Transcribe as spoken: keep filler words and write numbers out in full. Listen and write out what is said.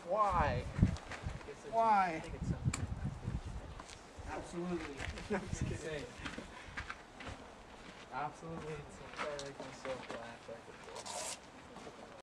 Why? Why? I think it's something. Absolutely. No, I'm just kidding. Absolutely, it's like myself laugh back and forth.